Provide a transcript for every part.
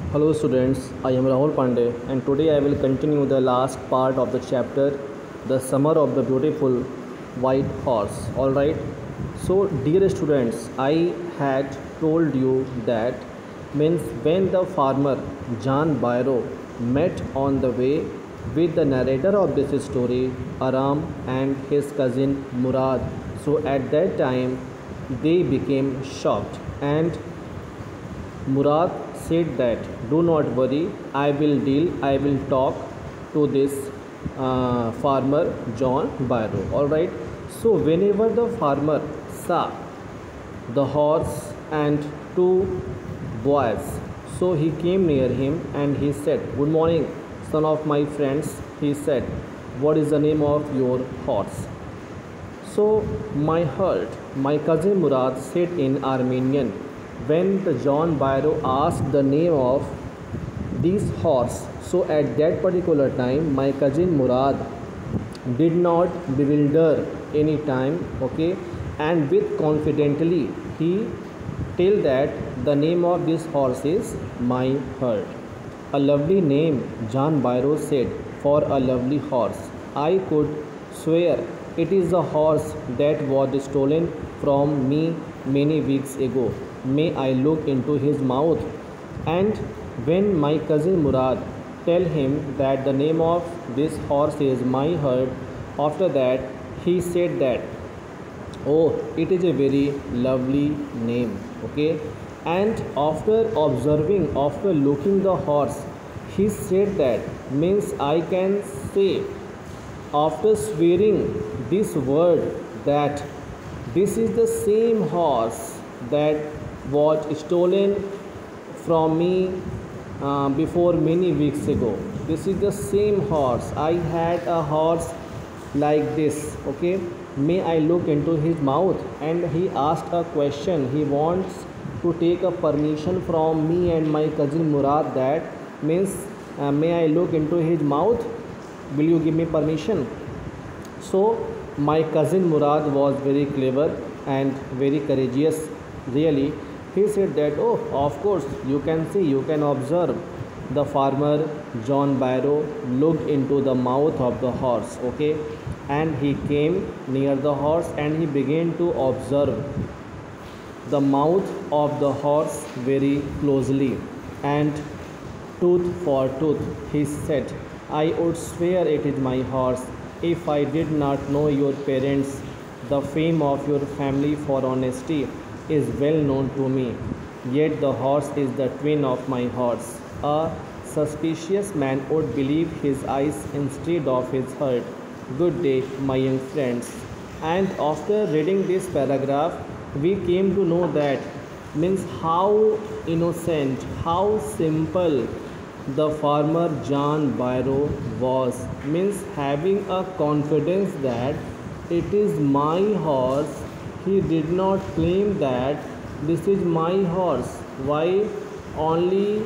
Hello students, I am Rahul Pandey and today I will continue the last part of the chapter The Summer of the Beautiful White Horse. Alright, so dear students, I had told you that means when the farmer John Byro met on the way with the narrator of this story, Aram and his cousin Murad. So at that time they became shocked and Murad said that do not worry, I will talk to this farmer John Byro. Alright, so whenever the farmer saw the horse and two boys, so he came near him and he said, "Good morning, son of my friends." He said, "What is the name of your horse?" So my heard my cousin Murad said in Armenian when the John Byro asked the name of this horse. So at that particular time, my cousin Murad did not bewilder any time, okay, and with confidently he tell that the name of this horse is my herd. A lovely name, John Byro said, for a lovely horse. I could swear it is a horse that was stolen from me many weeks ago. May I look into his mouth? And when my cousin Murad tell him that the name of this horse is my herd, after that he said that, "Oh, it is a very lovely name." Okay, and after looking the horse, he said that means I can say after swearing this word that this is the same horse that was stolen from me before many weeks ago. This is the same horse. I had a horse like this. Okay, may I look into his mouth? And he asked a question. He wants to take a permission from me and my cousin Murad. That means, may I look into his mouth? Will you give me permission? So my cousin Murad was very clever and very courageous. Really, he said that, "Oh, of course, you can see, you can observe." The farmer John Byro looked into the mouth of the horse, okay, and he came near the horse and he began to observe the mouth of the horse very closely, and tooth for tooth he said, "I would swear it is my horse if I did not know your parents. The fame of your family for honesty is well known to me, yet the horse is the twin of my horse. A suspicious man would believe his eyes instead of his heart. Good day, my young friends." And after reading this paragraph, we came to know that means how innocent, how simple the farmer John Byro was, means having a confidence that it is my horse. He did not claim that this is my horse. Why? Only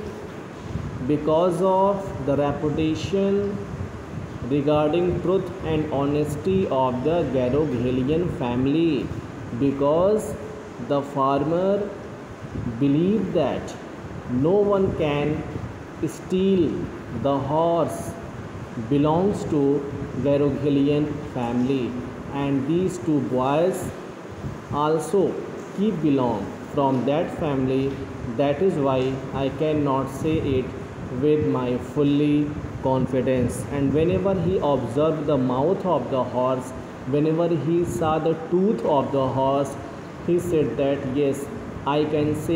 because of the reputation regarding truth and honesty of the Garoghelian family, because the farmer believed that no one can steal the horse belongs to Garoghelian family, and these two boys also keep belong from that family. That is why I cannot say it with my fully confidence. And whenever he observed the mouth of the horse, whenever he saw the tooth of the horse, he said that yes, I can say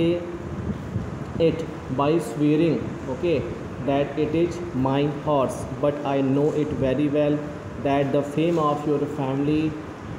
it by swearing, okay, that it is my horse. But I know it very well that the fame of your family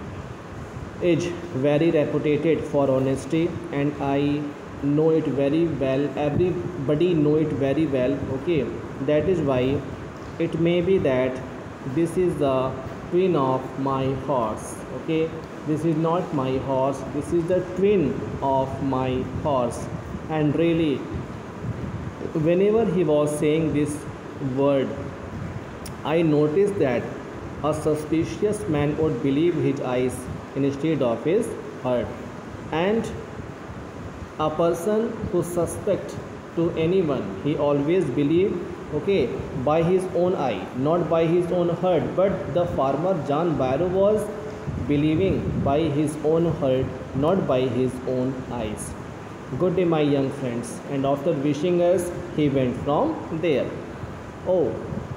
is very reputed for honesty, and I know it very well, everybody know it very well, okay. That is why it may be that this is the twin of my horse, okay. This is not my horse, this is the twin of my horse. And really, whenever he was saying this word, I noticed that a suspicious man would believe his eyes instead of his heart, and a person who suspects to anyone. He always believed, okay, by his own eye, not by his own heart. But the farmer John Barrow was believing by his own heart, not by his own eyes. Good day, my young friends. And after wishing us, he went from there. Oh,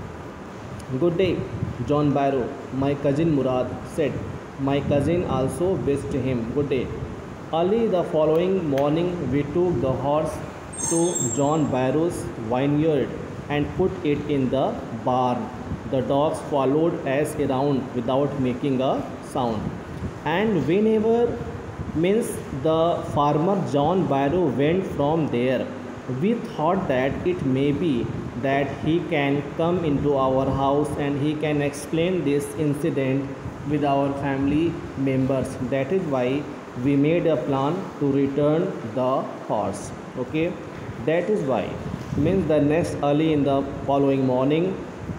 good day, John Barrow. My cousin Murad said. My cousin also wished him good day. Early the following morning, we took the horse to John Barrow's vineyard and put it in the barn. The dogs followed us around without making a sound. And whenever means the farmer John Barrow went from there, we thought that it may be that he can come into our house and he can explain this incident with our family members. That is why we made a plan to return the horse. Okay, that is why means the next early in the following morning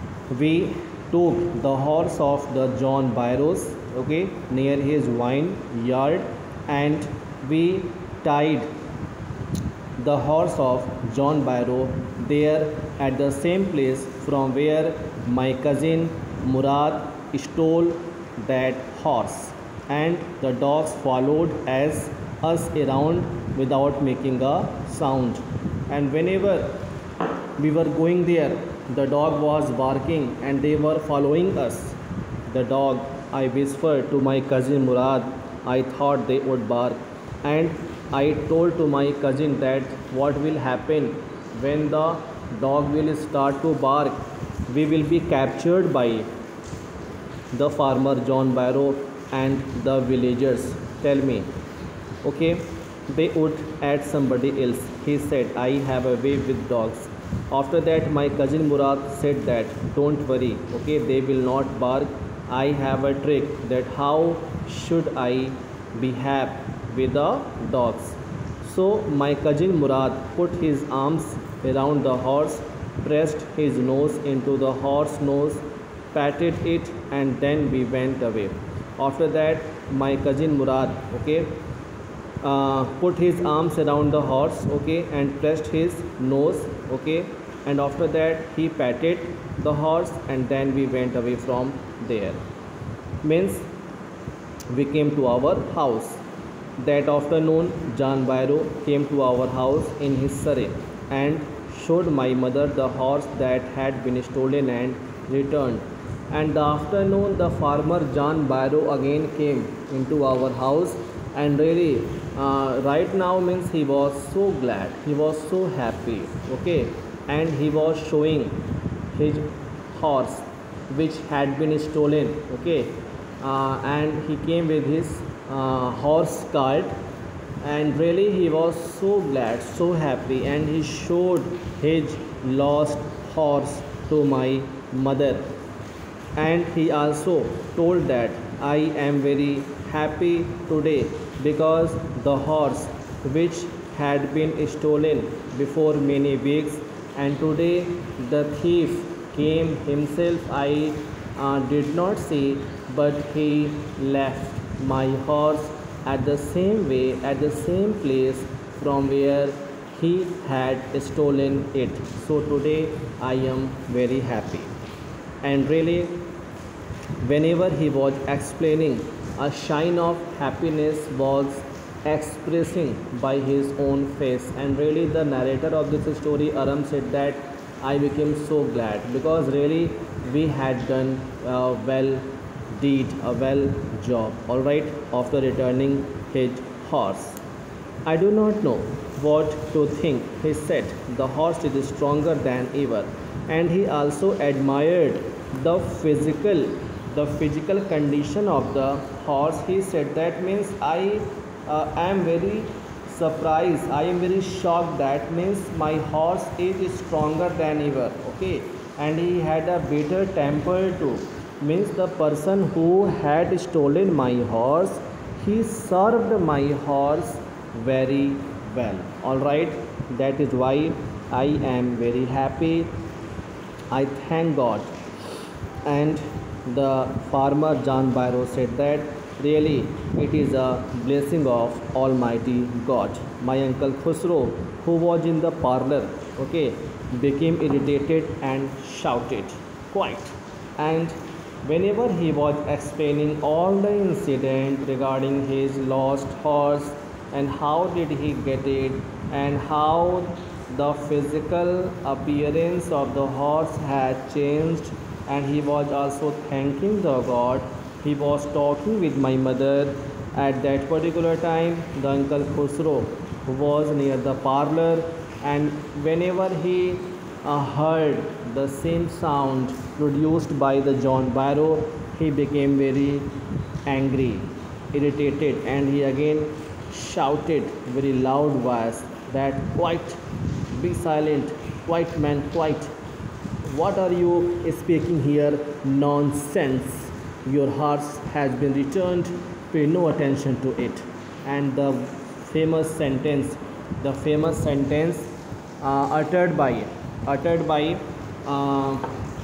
we took the horse of the John Barrows, okay, near his wine yard, and we tied the horse of John Barrow there at the same place from where my cousin Murad stole that horse, and the dogs followed as us around without making a sound. And whenever we were going there, the dog was barking and they were following us. The dog, I whispered to my cousin Murad, I thought they would bark, and I told to my cousin that what will happen when the dog will start to bark, we will be captured by the farmer John Barrow and the villagers. Tell me, okay, they would add somebody else. He said, I have a way with dogs. After that, my cousin Murad said that don't worry, okay, they will not bark. I have a trick that how should I behave with the dogs. So my cousin Murad put his arms around the horse, pressed his nose into the horse's nose, patted it, and then we went away. After that, my cousin Murad, okay, put his arms around the horse, okay, and pressed his nose, okay, and after that he patted the horse, and then we went away from there. Means we came to our house. That afternoon, John Barrow came to our house in his surrey and showed my mother the horse that had been stolen and returned. And the afternoon, the farmer John Barrow again came into our house, and really, right now means he was so glad, he was so happy, okay, and he was showing his horse which had been stolen, okay, and he came with his horse cart, and really he was so glad, so happy, and he showed his lost horse to my mother. And he also told that I am very happy today because the horse which had been stolen before many weeks, and today the thief came himself. I did not see, but he left my horse at the same way, at the same place from where he had stolen it. So today I am very happy. And really, whenever he was explaining, a shine of happiness was expressing by his own face. And really, the narrator of this story, Aram, said that I became so glad because really we had done a well deed, a well job, all right, after returning his horse. I do not know what to think, he said. The horse is stronger than ever. And he also admired the physical condition of the horse. He said that means I am very surprised, I am very shocked, that means my horse is stronger than ever, okay, and he had a better temper too. Means the person who had stolen my horse, he served my horse very well, all right. That is why I am very happy, I thank God. And the farmer John Barrow said that Really, it is a blessing of Almighty God. My uncle Khusro, who was in the parlor, okay, became irritated and shouted quite. And whenever he was explaining all the incident regarding his lost horse and how did he get it and how the physical appearance of the horse had changed, and he was also thanking the God. He was talking with my mother at that particular time. The uncle Khusro was near the parlor, and whenever he heard the same sound produced by the John Barrow, he became very angry, irritated, and he again shouted very loud voice that, "Quiet, be silent, quiet man, quiet. What are you speaking here? Nonsense. Your horse has been returned. Pay no attention to it." And famous sentence, the famous sentence uttered by uh,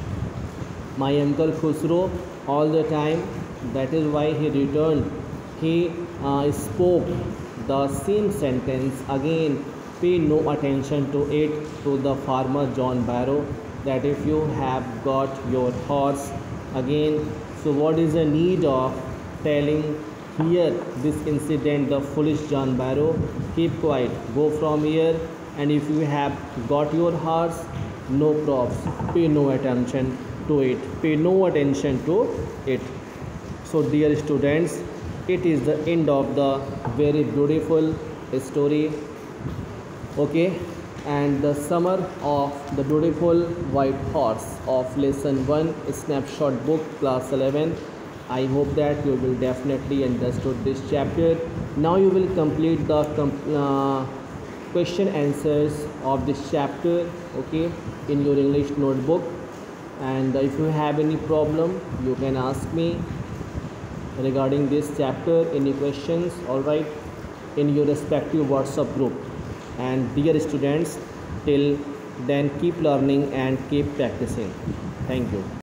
my uncle Khusro all the time. That is why he returned. He spoke the same sentence again. Pay no attention to it, to the farmer John Barrow, that if you have got your horse again, so what is the need of telling here this incident, the foolish John Barrow? Keep quiet, go from here, and if you have got your horse, no props, pay no attention to it, pay no attention to it. So dear students, it is the end of the very beautiful story, okay, and the summary of the beautiful white horse of lesson 1 snapshot book class 11. I hope that you will definitely understood this chapter. Now you will complete the question answers of this chapter, okay, in your English notebook. And if you have any problem, you can ask me regarding this chapter, any questions, all right, in your respective WhatsApp group. And dear students, till then, keep learning and keep practicing. Thank you.